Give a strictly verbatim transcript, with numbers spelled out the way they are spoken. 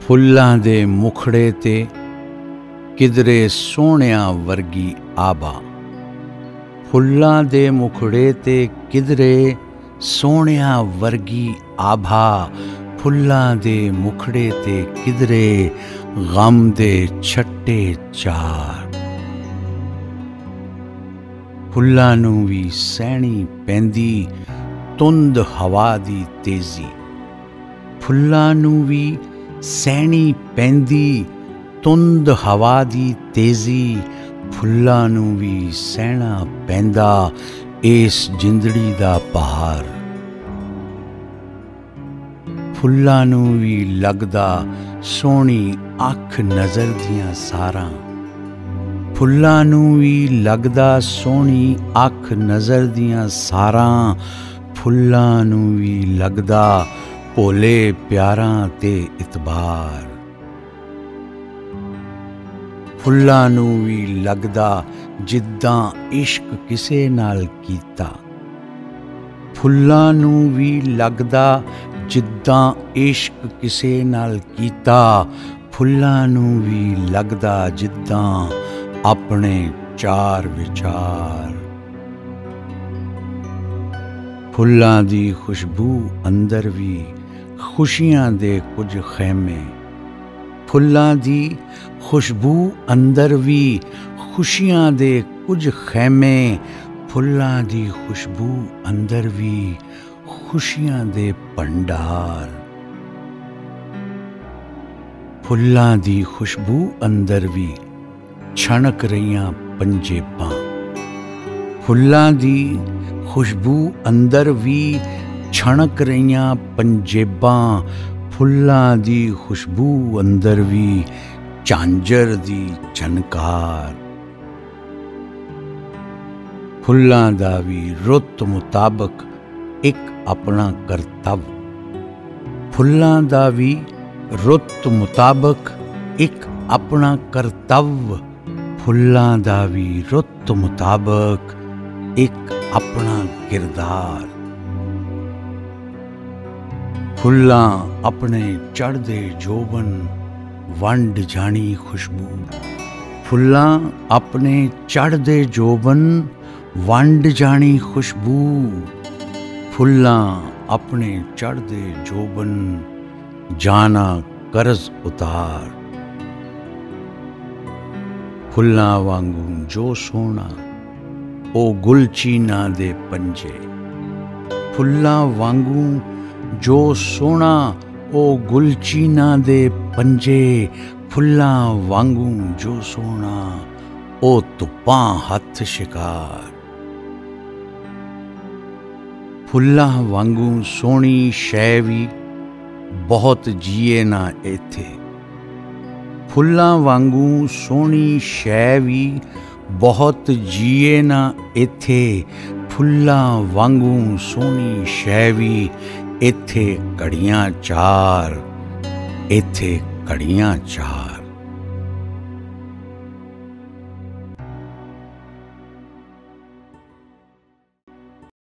ਫੁੱਲਾਂ ਦੇ ਮੁਖੜੇ ਤੇ ਕਿਧਰੇ ਸੋਹਣਿਆਂ ਵਰਗੀ ਆਭਾ। ਫੁੱਲਾਂ ਦੇ ਮੁਖੜੇ ਤੇ ਕਿਧਰੇ ਸੋਹਣਿਆਂ ਵਰਗੀ ਆਭਾ। ਫੁੱਲਾਂ ਦੇ ਮੁਖੜੇ ਤੇ ਕਿਧਰੇ ਗਮ ਦੇ ਛੱਟੇ ਚਾਰ। ਫੁੱਲਾਂ ਨੂੰ ਵੀ ਸਹਿਣੀ ਪੈਂਦੀ ਧੁੰਦ ਹਵਾ ਦੀ ਤੇਜ਼ੀ। ਫੁੱਲਾਂ ਨੂੰ ਵੀ ਸਹਿਣੀ ਪੈਂਦੀ ਧੁੰਦ ਹਵਾ ਦੀ ਤੇਜ਼ੀ। ਫੁੱਲਾਂ ਨੂੰ ਵੀ ਸਹਿਣਾ ਪੈਂਦਾ ਇਸ ਜਿੰਦੜੀ ਦਾ ਭਾਰ। ਫੁੱਲਾਂ ਨੂੰ ਵੀ ਲੱਗਦਾ ਸੋਹਣੀ ਅੱਖ ਨਜ਼ਰ ਦੀਆਂ ਸਾਰਾਂ। ਫੁੱਲਾਂ ਨੂੰ ਵੀ ਲੱਗਦਾ ਸੋਹਣੀ ਅੱਖ ਨਜ਼ਰ ਦੀਆਂ ਸਾਰਾਂ। ਫੁੱਲਾਂ ਨੂੰ ਵੀ ਲੱਗਦਾ ਭੋਲੇ ਪਿਆਰਾਂ ਤੇ ਇਤਬਾਰ। ਫੁੱਲਾਂ ਨੂੰ ਵੀ ਲੱਗਦਾ ਜਿੱਦਾਂ ਇਸ਼ਕ ਕਿਸੇ ਨਾਲ ਕੀਤਾ। ਫੁੱਲਾਂ ਨੂੰ ਵੀ ਲੱਗਦਾ ਜਿੱਦਾਂ ਇਸ਼ਕ ਕਿਸੇ ਨਾਲ ਕੀਤਾ। ਫੁੱਲਾਂ ਨੂੰ ਵੀ ਲੱਗਦਾ ਜਿੱਦਾਂ ਆਪਣੇ ਚਾਰ ਵਿਚਾਰ। ਫੁੱਲਾਂ ਦੀ ਖੁਸ਼ਬੂ ਅੰਦਰ ਵੀ ਖੁਸ਼ੀਆਂ ਦੇ ਕੁਝ ਖੈਮੇ। ਫੁੱਲਾਂ ਦੀ ਖੁਸ਼ਬੂ ਅੰਦਰ ਵੀ ਖੁਸ਼ੀਆਂ ਦੇ ਕੁਝ ਖੈਮੇ। ਫੁੱਲਾਂ ਦੀ ਖੁਸ਼ਬੂ ਅੰਦਰ ਵੀ ਖੁਸ਼ੀਆਂ ਦੇ ਭੰਡਾਰ। ਫੁੱਲਾਂ ਦੀ ਖੁਸ਼ਬੂ ਅੰਦਰ ਵੀ ਛਣਕ ਰਹੀਆਂ ਪੰਜੇਬਾਂ। ਫੁੱਲਾਂ ਦੀ ਖੁਸ਼ਬੂ ਅੰਦਰ ਵੀ ਛਣਕ ਰਹੀਆਂ ਪੰਜੇਬਾਂ। ਫੁੱਲਾਂ ਦੀ ਖੁਸ਼ਬੂ ਅੰਦਰ ਵੀ ਝਾਂਜਰ ਦੀ ਝਨਕਾਰ। ਫੁੱਲਾਂ ਦਾ ਵੀ ਰੁੱਤ ਮੁਤਾਬਕ ਇੱਕ ਆਪਣਾ ਕਰਤੱਵ। ਫੁੱਲਾਂ ਦਾ ਵੀ ਰੁੱਤ ਮੁਤਾਬਕ ਇੱਕ ਆਪਣਾ ਕਰਤੱਵ। ਫੁੱਲਾਂ ਦਾ ਵੀ ਰੁੱਤ ਮੁਤਾਬਕ ਇੱਕ ਆਪਣਾ ਕਿਰਦਾਰ। ਫੁੱਲਾਂ ਆਪਣੇ ਚੜ੍ਹਦੇ ਜੋਬਨ ਵੰਡ ਜਾਣੀ ਖੁਸ਼ਬੂ। ਫੁੱਲਾਂ ਆਪਣੇ ਚੜ੍ਹਦੇ ਜੋਬਨ ਵੰਡ ਜਾਣੀ ਖੁਸ਼ਬੂ। ਫੁੱਲਾਂ ਆਪਣੇ ਚੜ੍ਹਦੇ ਜੋਬਨ ਜਾਣਾ ਕਰਜ਼ ਉਤਾਰ। ਫੁੱਲਾਂ ਵਾਂਗੂ ਜੋ ਸੋਹਣਾ ਉਹ ਗੁਲਚੀਨਾ ਦੇ ਪੰਜੇ। ਫੁੱਲਾਂ ਵਾਂਗੂ ਜੋ ਸੋਹਣਾ ਉਹ ਗੁਲਚੀਨਾ ਦੇ ਪੰਜੇ। ਫੁੱਲਾਂ ਵਾਂਗੂ ਜੋ ਸੋਹਣਾ ਉਹ ਧੁੱਪਾਂ ਹੱਥ ਸ਼ਿਕਾਰ। ਫੁੱਲਾਂ ਵਾਂਗੂ ਸੋਹਣੀ ਸ਼ੈ ਵੀ ਬਹੁਤ ਜੀਏ ਨਾ ਇੱਥੇ। ਫੁੱਲਾਂ ਵਾਂਗੂ ਸੋਹਣੀ ਸ਼ੈ ਵੀ ਬਹੁਤ ਜੀਏ ਨਾ ਇੱਥੇ। ਫੁੱਲਾਂ ਵਾਂਗੂ ਸੋਹਣੀ ਸ਼ੈ ਵੀ ਇੱਥੇ ਘੜੀਆਂ ਚਾਰ। ਇੱਥੇ ਘੜੀਆਂ ਚਾਰ।